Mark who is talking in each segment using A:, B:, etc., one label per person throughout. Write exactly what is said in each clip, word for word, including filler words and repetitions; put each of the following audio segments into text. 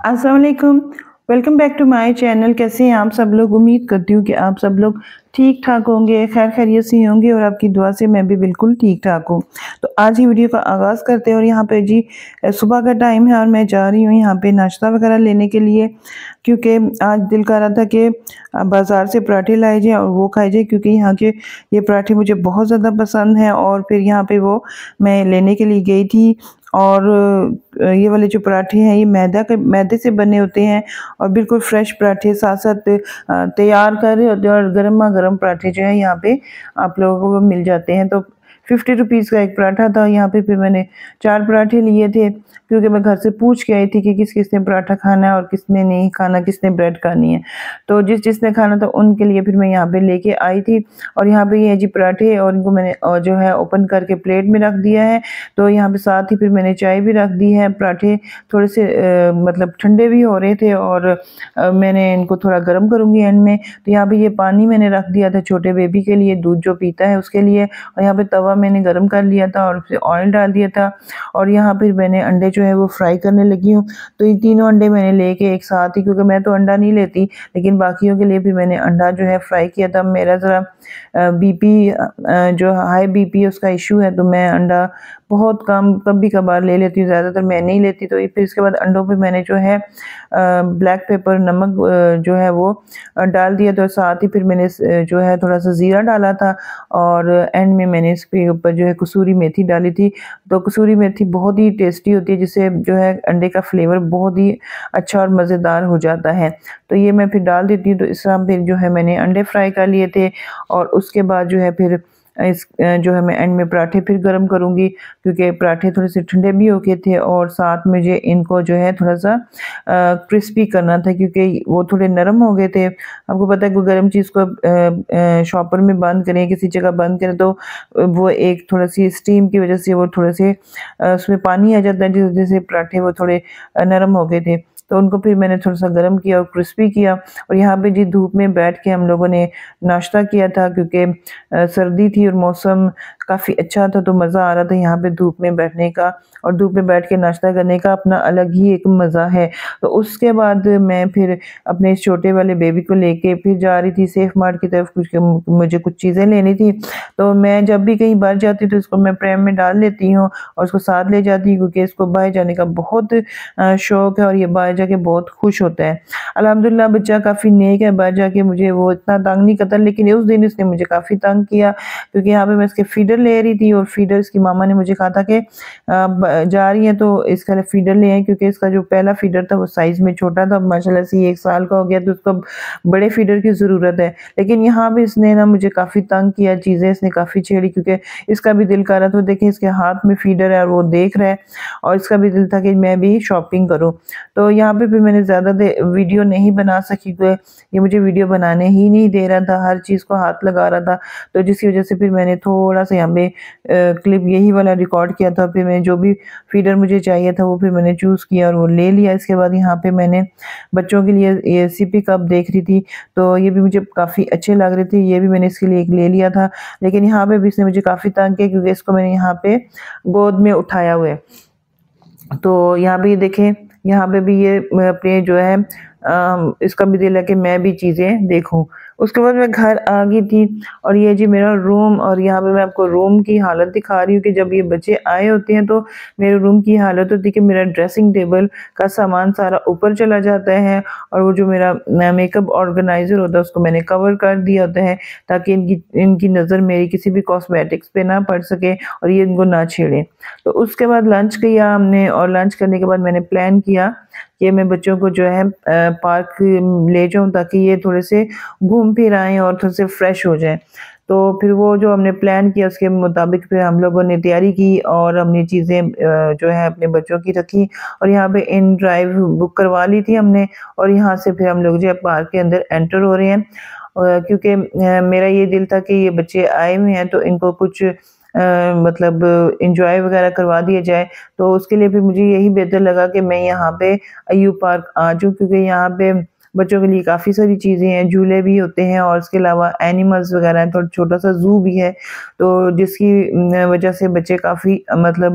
A: अस्सलाम वालेकुम। Welcome back to my channel. कैसे हैं आप सब लोग? उम्मीद करती हूँ कि आप सब लोग ठीक ठाक होंगे, खैर खैरियत से होंगे और आपकी दुआ से मैं भी बिल्कुल ठीक ठाक हूँ। तो आज ही वीडियो का आगाज़ करते हैं और यहाँ पे जी सुबह का टाइम है और मैं जा रही हूँ यहाँ पे नाश्ता वगैरह लेने के लिए, क्योंकि आज दिल कर रहा था कि बाज़ार से पराठे लाए जाएँ और वो खाए जाए, क्योंकि यहाँ के ये पराठे मुझे बहुत ज़्यादा पसंद हैं। और फिर यहाँ पे वो मैं लेने के लिए गई थी और ये वाले जो पराठे हैं ये मैदा के मैदे से बने होते हैं और बिल्कुल फ्रेश पराठे साथ साथ तैयार कर रहे होते हैं और गर्मा गर्म पराठे जो है यहाँ पे आप लोगों को मिल जाते हैं। तो फिफ्टी रुपीज़ का एक पराठा था। यहाँ पे फिर मैंने चार पराठे लिए थे, क्योंकि मैं घर से पूछ के आई थी कि किस किसने पराठा खाना है और किसने नहीं खाना, किसने ब्रेड खानी है। तो जिस जिसने खाना था उनके लिए फिर मैं यहाँ पे लेके आई थी। और यहाँ पे ये जी पराठे और इनको मैंने और जो है ओपन करके प्लेट में रख दिया है। तो यहाँ पे साथ ही फिर मैंने चाय भी रख दी है। पराठे थोड़े से आ, मतलब ठंडे भी हो रहे थे और आ, मैंने इनको थोड़ा गर्म करूँगी एंड में। तो यहाँ पे ये पानी मैंने रख दिया था छोटे बेबी के लिए, दूध जो पीता है उसके लिए। और यहाँ पे तवा मैंने गर्म कर लिया था और फिर ऑयल डाल दिया था और यहाँ फिर मैंने अंडे जो है वो फ्राई करने लगी हूँ। तो ये तीनों अंडे मैंने लेके एक साथ ही, क्योंकि मैं तो अंडा नहीं लेती लेकिन बाकियों के लिए भी मैंने अंडा जो है फ्राई किया था। मेरा ज़रा बीपी जो हाई बीपी उसका इशू है, तो मैं अंडा बहुत कम कभी कभार ले लेती हूँ, ज़्यादातर मैं नहीं लेती। तो फिर इसके बाद अंडों पे मैंने जो है ब्लैक पेपर नमक जो है वो डाल दिया। तो साथ ही फिर मैंने जो है थोड़ा सा ज़ीरा डाला था और एंड में मैंने इसके ऊपर जो है कसूरी मेथी डाली थी। तो कसूरी मेथी बहुत ही टेस्टी होती है, जिससे जो है अंडे का फ्लेवर बहुत ही अच्छा और मज़ेदार हो जाता है। तो ये मैं फिर डाल देती हूँ। तो इस तरह फिर जो है मैंने अंडे फ्राई कर लिए थे और उसके बाद जो है फिर इस जो है मैं एंड में पराठे फिर गर्म करूँगी, क्योंकि पराठे थोड़े से ठंडे भी हो गए थे और साथ मुझे इनको जो है थोड़ा सा क्रिस्पी करना था, क्योंकि वो थोड़े नरम हो गए थे। आपको पता है कोई गर्म चीज़ को शॉपर में बंद करें, किसी जगह बंद करें, तो वो एक थोड़ा सी स्टीम की वजह से वो थोड़े से उसमें पानी आ जाता है, जिस वजह से पराठे वो थोड़े नरम हो गए थे। तो उनको फिर मैंने थोड़ा सा गर्म किया और क्रिस्पी किया। और यहाँ पे जी धूप में बैठ के हम लोगों ने नाश्ता किया था, क्योंकि सर्दी थी और मौसम काफ़ी अच्छा था, तो मज़ा आ रहा था यहाँ पे धूप में बैठने का। और धूप में बैठ के नाश्ता करने का अपना अलग ही एक मज़ा है। तो उसके बाद मैं फिर अपने छोटे वाले बेबी को लेके फिर जा रही थी सेफ मार्ट की तरफ, कुछ मुझे कुछ चीज़ें लेनी थी। तो मैं जब भी कहीं बाहर जाती तो इसको मैं प्रेम में डाल लेती हूँ और उसको साथ ले जाती हूँ, क्योंकि इसको बाहर जाने का बहुत शौक़ है और ये बाहर जाके बहुत खुश होता है। अल्हम्दुलिल्लाह बच्चा काफ़ी नेक है, बाहर जाके मुझे वो इतना तंग नहीं करता, लेकिन उस दिन इसने मुझे काफ़ी तंग किया, क्योंकि यहाँ पे मैं इसके फीडर ले रही थी और फीडर इसकी मामा ने मुझे कहा था कि जा रही है तो इसका फीडर ले आए, क्योंकि इसका जो पहला फीडर था वो साइज़ में छोटा था। माशाल्लाह से एक साल का हो गया तो उसको बड़े फीडर की ज़रूरत है। लेकिन यहाँ पे इसने ना मुझे काफ़ी तंग किया, चीज़ें इसने काफ़ी छेड़ी, क्योंकि इसका भी दिल कर रहा था। देखें इसके हाथ में फीडर है और वो देख रहा है और इसका भी दिल था कि मैं भी शॉपिंग करूँ। तो यहाँ पे फिर मैंने ज़्यादा वीडियो नहीं बना सकी, क्योंकि ये मुझे वीडियो बनाने ही नहीं दे रहा था, हर चीज़ को हाथ लगा रहा था। तो जिसकी वजह से फिर मैंने थोड़ा सा यहाँ पे क्लिप यही वाला रिकॉर्ड किया था। फिर मैं जो भी फीडर मुझे चाहिए था वो फिर मैंने चूज़ किया और वो ले लिया। इसके बाद यहाँ पे मैंने बच्चों के लिए ये सिपी कप देख रही थी, तो ये भी मुझे काफ़ी अच्छे लग रहे थे, ये भी मैंने इसके लिए एक ले लिया था। लेकिन यहाँ पे भी इसने मुझे काफ़ी तंग किया, क्योंकि इसको मैंने यहाँ पे गोद में उठाया हुआ है। तो यहाँ पे ये देखें, यहाँ पे भी ये अपने जो है आ, इसका भी दिल है कि मैं भी चीज़ें देखूं। उसके बाद मैं घर आ गई थी और ये जी मेरा रूम, और यहाँ पे मैं आपको रूम की हालत दिखा रही हूँ कि जब ये बच्चे आए होते हैं तो मेरे रूम की हालत होती है कि मेरा ड्रेसिंग टेबल का सामान सारा ऊपर चला जाता है और वो जो मेरा मेकअप ऑर्गेनाइज़र होता है उसको मैंने कवर कर दिया होता है, ताकि इनकी इनकी नज़र मेरी किसी भी कॉस्मेटिक्स पे ना पड़ सके और ये इनको ना छेड़े। तो उसके बाद लंच किया हमने और लंच करने के बाद मैंने प्लान किया कि मैं बच्चों को जो है पार्क ले जाऊं, ताकि ये थोड़े से घूम फिर आएँ और थोड़े से फ्रेश हो जाएं। तो फिर वो जो हमने प्लान किया उसके मुताबिक फिर हम लोगों ने तैयारी की और हमने चीज़ें जो है अपने बच्चों की रखी और यहाँ पे इन ड्राइव बुक करवा ली थी हमने। और यहाँ से फिर हम लोग जो है पार्क के अंदर एंटर हो रहे हैं, क्योंकि मेरा ये दिल था कि ये बच्चे आए हुए हैं तो इनको कुछ Uh, मतलब इंजॉय वगैरह करवा दिया जाए। तो उसके लिए फिर मुझे यही बेहतर लगा कि मैं यहाँ पे अय्यूब पार्क आ जाऊँ, क्योंकि यहाँ पे बच्चों के लिए काफ़ी सारी चीज़ें हैं, झूले भी होते हैं और इसके अलावा एनिमल्स वगैरह हैं, तो छोटा सा ज़ू भी है, तो जिसकी वजह से बच्चे काफ़ी मतलब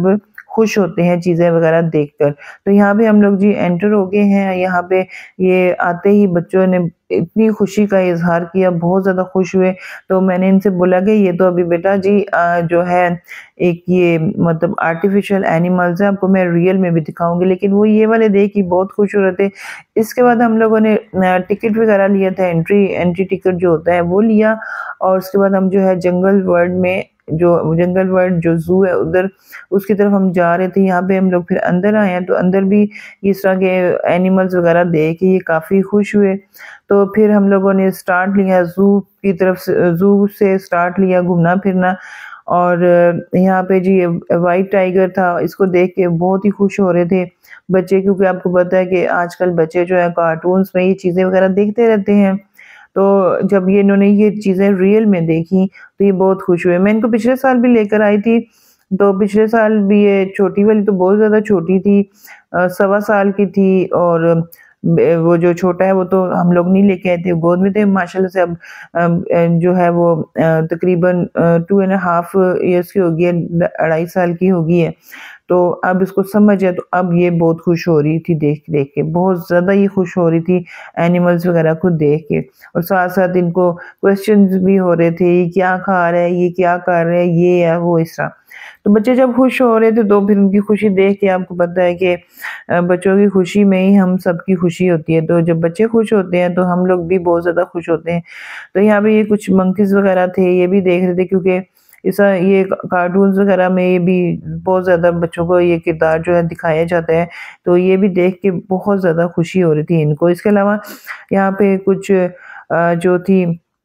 A: खुश होते हैं चीज़ें वगैरह देखकर। तो यहाँ पे हम लोग जी एंटर हो गए हैं। यहाँ पे ये आते ही बच्चों ने इतनी खुशी का इज़हार किया, बहुत ज़्यादा खुश हुए। तो मैंने इनसे बोला कि ये तो अभी बेटा जी अ, जो है एक ये मतलब आर्टिफ़िशियल एनिमल्स हैं, आपको मैं रियल में भी दिखाऊँगी। लेकिन वो ये वाले देख के बहुत खुश हो रहे थे। इसके बाद हम लोगों ने अ, टिकट वगैरह लिया था, एंट्री एंट्री टिकट जो होता है वो लिया और उसके बाद हम जो है जंगल वर्ल्ड में जो जंगल वर्ल्ड जो ज़ू है उधर उसकी तरफ हम जा रहे थे। यहाँ पे हम लोग फिर अंदर आए हैं, तो अंदर भी इस तरह के एनिमल्स वगैरह देख के ये काफ़ी खुश हुए। तो फिर हम लोगों ने स्टार्ट लिया ज़ू की तरफ से, ज़ू से स्टार्ट लिया घूमना-फिरना और यहाँ पे जी व्हाइट टाइगर था, इसको देख के बहुत ही खुश हो रहे थे बच्चे, क्योंकि आपको पता है कि आजकल बच्चे जो है कार्टून्स में ये चीज़ें वगैरह देखते रहते हैं। तो जब ये इन्होंने ये चीज़ें रियल में देखी तो ये बहुत खुश हुए। मैं इनको पिछले साल भी लेकर आई थी, तो पिछले साल भी ये छोटी वाली तो बहुत ज़्यादा छोटी थी, अ, सवा साल की थी और बे वो जो छोटा है वो तो हम लोग नहीं लेके आए थे, गोद में थे। माशाल्लाह से अब अम, अ, जो है वो अ, तकरीबन अ, टू एंड हाफ ईयर्स की हो गई है, अढ़ाई साल की हो गई है। तो अब इसको समझ है, तो अब ये बहुत खुश हो रही थी देख-देख के, बहुत ज़्यादा ये खुश हो रही थी एनिमल्स वगैरह को देख के और साथ-साथ इनको क्वेश्चन्स भी हो रहे थे, ये क्या खा रहा है, ये क्या कर रहा है, ये है, वो इस तरह। तो बच्चे जब खुश हो रहे थे तो फिर उनकी खुशी देख के आपको पता है कि अ, बच्चों की खुशी में ही हम सबकी खुशी होती है। तो जब बच्चे खुश होते हैं तो हम लोग भी बहुत ज़्यादा खुश होते हैं। तो यहाँ पे ये कुछ मंकीज़ वगैरह थे, ये भी देख रहे थे, क्योंकि ऐसा ये कार्टून्स वगैरह में ये भी बहुत ज़्यादा बच्चों को ये किरदार जो है दिखाया जाता है, तो ये भी देख के बहुत ज़्यादा खुशी हो रही थी इनको। इसके अलावा यहाँ पे कुछ अ, जो थी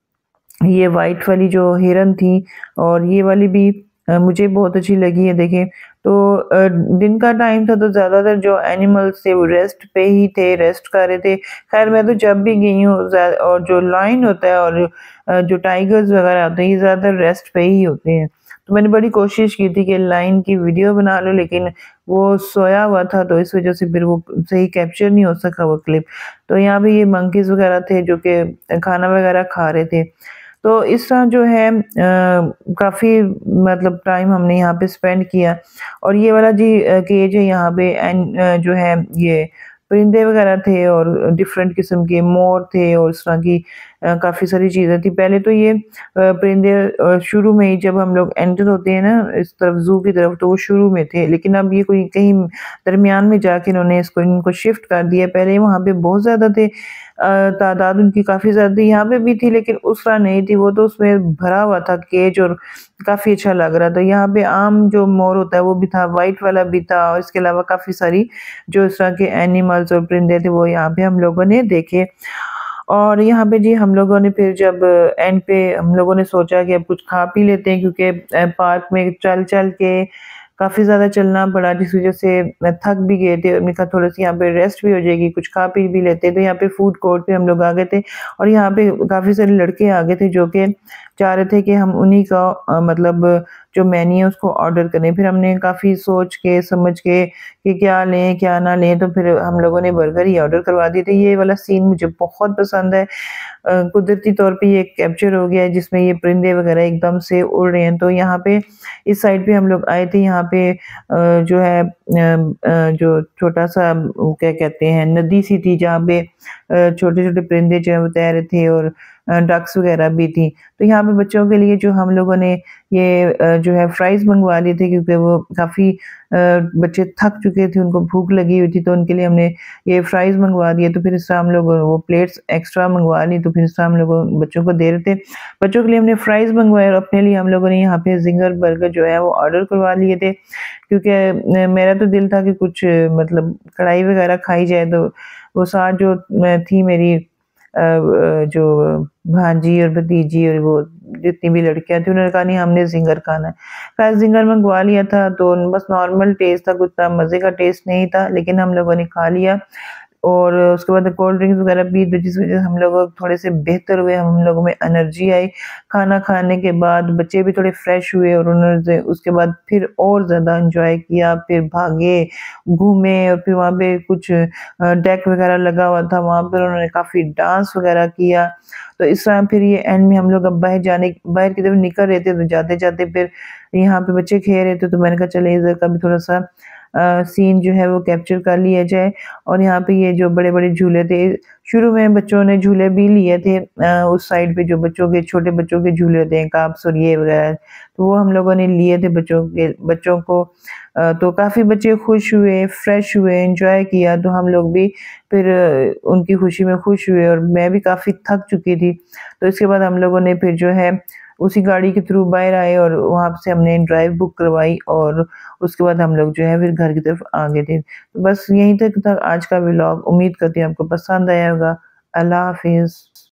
A: ये व्हाइट वाली जो हिरन थी और ये वाली भी अ, मुझे बहुत अच्छी लगी है देखें। तो अ, दिन का टाइम था तो ज़्यादातर जो एनिमल्स थे वो रेस्ट पे ही थे, रेस्ट कर रहे थे। ख़ैर मैं तो जब भी गई हूँ ज़्या और जो लायन होता है और अ, जो टाइगर्स वग़ैरह होते हैं ये ज़्यादातर रेस्ट पे ही होते हैं। तो मैंने बड़ी कोशिश की थी कि लायन की वीडियो बना लूँ, लेकिन वो सोया हुआ था तो इस वज़ह से फिर वो सही कैप्चर नहीं हो सका वो क्लिप। तो यहाँ पे ये मंकीज़ वग़ैरह थे जो कि खाना वग़ैरह खा रहे थे। तो इस तरह जो है अ, काफ़ी मतलब टाइम हमने यहाँ पे स्पेंड किया और ये वाला जी अ, केज है यहाँ पे एंड अ, जो है ये परिंदे वगैरह थे और डिफरेंट किस्म के मोर थे और इस तरह की अ, काफ़ी सारी चीज़ें थी। पहले तो ये अ, परिंदे अ, शुरू में ही जब हम लोग एंटर होते हैं ना इस तरफ ज़ू की तरफ, तो वो शुरू में थे, लेकिन अब ये कोई कहीं दरमियान में जाके इन्होंने इसको इनको शिफ्ट कर दिया। पहले वहाँ पे बहुत ज़्यादा थे, अ, तादाद उनकी काफ़ी ज़्यादा थी, यहाँ पे भी थी लेकिन उस तरह नहीं थी, वो तो उसमें भरा हुआ था केज और काफ़ी अच्छा लग रहा था। यहाँ पे आम जो मोर होता है वो भी था, व्हाइट वाला भी था और इसके अलावा काफ़ी सारी जो इस तरह के एनिमल्स और परिंदे थे वो यहाँ पे हम लोगों ने देखे। और यहाँ पे जी हम लोगों ने फिर जब एंड पे हम लोगों ने सोचा कि अब कुछ खा पी लेते हैं, क्योंकि अ, पार्क में चल-चल के काफ़ी ज़्यादा चलना पड़ा, जिस वज़ह से अ, थक भी गए थे। हमने कहा थोड़ी-सी यहाँ पे रेस्ट भी हो जाएगी, कुछ खा पी भी लेते हैं। तो यहाँ पे फूड कोर्ट पे हम लोग आ गए थे और यहाँ पे काफ़ी सारे लड़के आ गए थे जो कि चाह रहे थे कि हम उन्हीं का अ, मतलब जो मेन्यू है उसको ऑर्डर करें। फिर हमने काफ़ी सोच के समझ के कि क्या लें, क्या ना लें, तो फिर हम लोगों ने बर्गर ही ऑर्डर करवा दिए थे। ये वाला सीन मुझे बहुत पसंद है। अ, कुदरती तौर पे ये कैप्चर हो गया है जिसमें ये परिंदे वगैरह एकदम से उड़ रहे हैं। तो यहाँ पे इस साइड पे हम लोग आए थे, यहाँ पे अ, जो है अ अ, जो छोटा-सा वो क्या कहते हैं नदी सी थी जहाँ पे अ, छोटे-छोटे परिंदे जो है वो तैर रहे थे और अ, डक्स वगैरह भी थी। तो यहाँ पे बच्चों के लिए जो हम लोगों ने ये अ, जो है फ्राइज़ मँगवा लिए थे, क्योंकि वो काफ़ी अ, बच्चे थक चुके थे, उनको भूख लगी हुई थी, तो उनके लिए हमने ये फ्राइज़ मँगवा दिए। तो फिर इस तरह हम लोग वो प्लेट्स एक्स्ट्रा मँगवा ली, तो फिर इस तरह हम लोग बच्चों को दे रहे थे। बच्चों के लिए हमने फ्राइज़ मँगवाए और अपने लिए हम लोगों ने यहाँ पे ज़िंगर बर्गर जो है वो ऑर्डर करवा लिए थे, क्योंकि अ, मेरा तो दिल था कि कुछ अ, मतलब कढ़ाई वगैरह खाई जाए, तो वो साथ जो अ, थी मेरी अ अ, जो भांजी और भतीजी और वो जितनी भी लड़कियाँ थी, उन्होंने कहा नहीं हमने ज़िंगर खाना है। खैर ज़िंगर मंगवा लिया था तो बस नॉर्मल टेस्ट था, कुछ इतना मज़े का टेस्ट नहीं था, लेकिन हम लोगों ने खा लिया और उसके बाद कोल्ड ड्रिंक्स वगैरह पी, तो जिस वज़ह से हम लोग थोड़े से बेहतर हुए, हम लोगों में एनर्जी आई। खाना खाने के बाद बच्चे भी थोड़े फ्रेश हुए और उन्होंने उसके बाद फिर और ज़्यादा एन्जॉय किया, फिर भागे, घूमे और फिर वहाँ पे कुछ अ, डेक वगैरह लगा हुआ था, वहाँ पर उन्होंने काफ़ी डांस वगैरह किया। तो इस तरह फिर ये एंड में हम लोग अब बाहर जाने बाहर की तरफ निकल रहे थे, तो जाते-जाते फिर यहाँ पे बच्चे खेल रहे थे तो मैंने कहा चले इधर का भी थोड़ा सा आ, सीन जो है वो कैप्चर कर लिया जाए। और यहाँ पे ये जो बड़े-बड़े झूले थे, शुरू में बच्चों ने झूले भी लिए थे आ, उस साइड पे जो बच्चों के छोटे बच्चों के झूले होते हैं काप्स और ये वगैरह, तो वो हम लोगों ने लिए थे बच्चों के बच्चों को। आ, तो काफ़ी बच्चे खुश हुए, फ्रेश हुए, एंजॉय किया, तो हम लोग भी फिर उनकी खुशी में खुश हुए और मैं भी काफ़ी थक चुकी थी। तो इसके बाद हम लोगों ने फिर जो है उसी गाड़ी के थ्रू बाहर आए और वहाँ से हमने ड्राइव बुक करवाई और उसके बाद हम लोग जो है फिर घर की तरफ आ गए थे। तो बस यहीं तक था आज का व्लॉग। उम्मीद करती हूँ आपको पसंद आया होगा। अल्लाह हाफ़िज़।